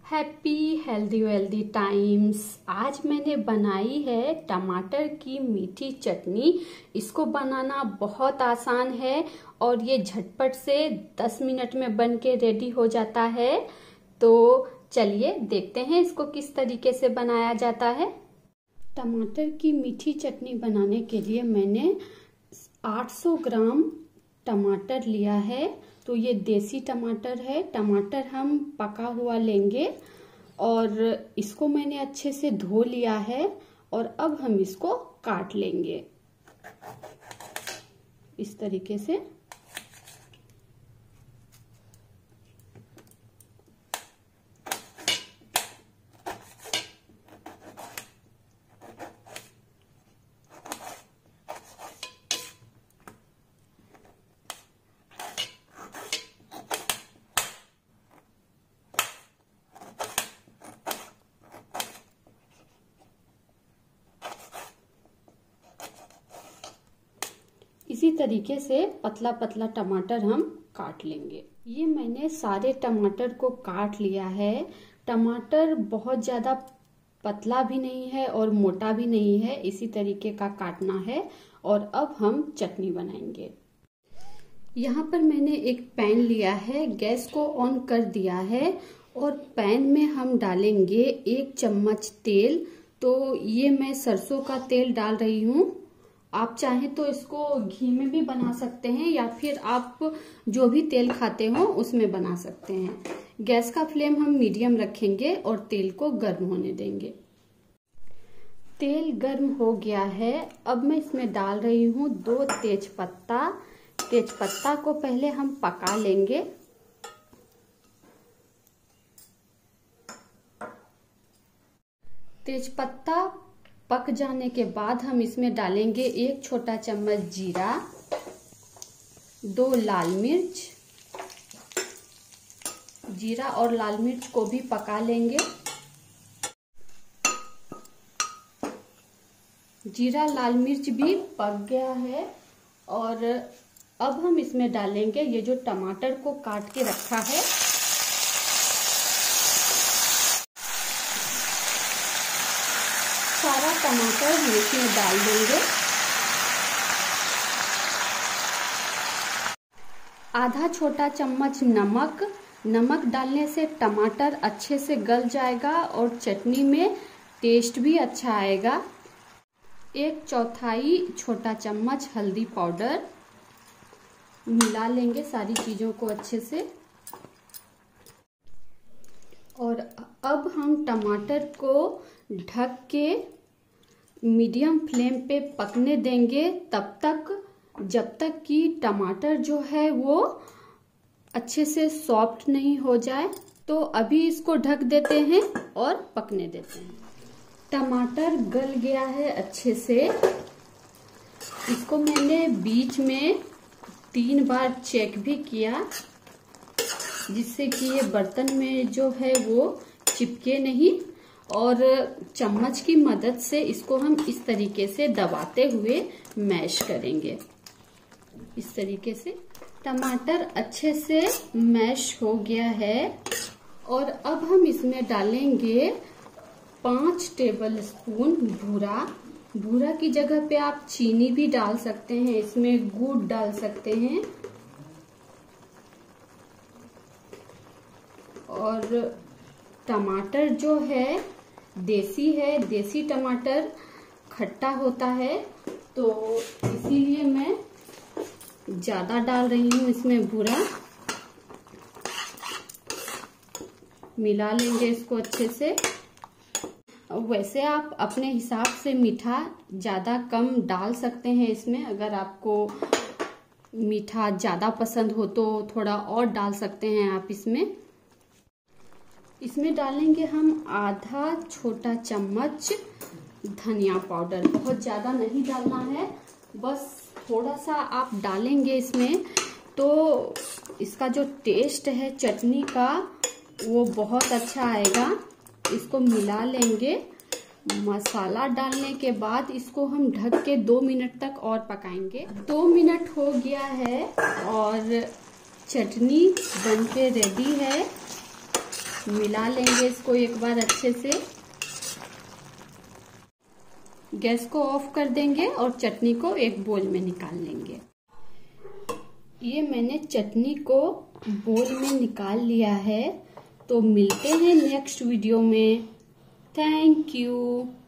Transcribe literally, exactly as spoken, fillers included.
Happy healthy wealthy times. आज मैंने बनाई है टमाटर की मीठी चटनी। इसको बनाना बहुत आसान है और ये झटपट से दस मिनट में बन के रेडी हो जाता है। तो चलिए देखते हैं इसको किस तरीके से बनाया जाता है। टमाटर की मीठी चटनी बनाने के लिए मैंने आठ सौ ग्राम टमाटर लिया है। तो ये देसी टमाटर है। टमाटर हम पका हुआ लेंगे और इसको मैंने अच्छे से धो लिया है और अब हम इसको काट लेंगे इस तरीके से। इसी तरीके से पतला पतला टमाटर हम काट लेंगे। ये मैंने सारे टमाटर को काट लिया है। टमाटर बहुत ज्यादा पतला भी नहीं है और मोटा भी नहीं है, इसी तरीके का काटना है। और अब हम चटनी बनाएंगे। यहाँ पर मैंने एक पैन लिया है, गैस को ऑन कर दिया है और पैन में हम डालेंगे एक चम्मच तेल। तो ये मैं सरसों का तेल डाल रही हूँ। आप चाहें तो इसको घी में भी बना सकते हैं या फिर आप जो भी तेल खाते हो उसमें बना सकते हैं। गैस का फ्लेम हम मीडियम रखेंगे और तेल को गर्म होने देंगे। तेल गर्म हो गया है। अब मैं इसमें डाल रही हूँ दो तेज पत्ता। तेज पत्ता को पहले हम पका लेंगे। तेज पत्ता पक जाने के बाद हम इसमें डालेंगे एक छोटा चम्मच जीरा, दो लाल मिर्च। जीरा और लाल मिर्च को भी पका लेंगे। जीरा लाल मिर्च भी पक गया है और अब हम इसमें डालेंगे ये जो टमाटर को काट के रखा है। सारा टमाटर हम इसमें डाल देंगे। आधा छोटा चम्मच नमक। नमक डालने से टमाटर अच्छे से गल जाएगा और चटनी में टेस्ट भी अच्छा आएगा। एक चौथाई छोटा चम्मच हल्दी पाउडर। मिला लेंगे सारी चीजों को अच्छे से। और अब हम टमाटर को ढक के मीडियम फ्लेम पे पकने देंगे तब तक जब तक कि टमाटर जो है वो अच्छे से सॉफ्ट नहीं हो जाए। तो अभी इसको ढक देते हैं और पकने देते हैं। टमाटर गल गया है अच्छे से। इसको मैंने बीच में तीन बार चेक भी किया जिससे कि ये बर्तन में जो है वो चिपके नहीं। और चम्मच की मदद से इसको हम इस तरीके से दबाते हुए मैश करेंगे। इस तरीके से टमाटर अच्छे से मैश हो गया है और अब हम इसमें डालेंगे पांच टेबल स्पून भूरा। भूरा की जगह पे आप चीनी भी डाल सकते हैं, इसमें गुड़ डाल सकते हैं। और टमाटर जो है देसी है, देसी टमाटर खट्टा होता है तो इसीलिए मैं ज्यादा डाल रही हूँ इसमें भूरा। मिला लेंगे इसको अच्छे से। वैसे आप अपने हिसाब से मीठा ज्यादा कम डाल सकते हैं इसमें। अगर आपको मीठा ज्यादा पसंद हो तो थोड़ा और डाल सकते हैं आप इसमें। इसमें डालेंगे हम आधा छोटा चम्मच धनिया पाउडर। बहुत ज्यादा नहीं डालना है, बस थोड़ा सा आप डालेंगे इसमें तो इसका जो टेस्ट है चटनी का वो बहुत अच्छा आएगा। इसको मिला लेंगे। मसाला डालने के बाद इसको हम ढक के दो मिनट तक और पकाएंगे। दो मिनट हो गया है और चटनी बनके रेडी है। मिला लेंगे इसको एक बार अच्छे से। गैस को ऑफ कर देंगे और चटनी को एक बोल में निकाल लेंगे। ये मैंने चटनी को बोल में निकाल लिया है। तो मिलते हैं नेक्स्ट वीडियो में। Thank you.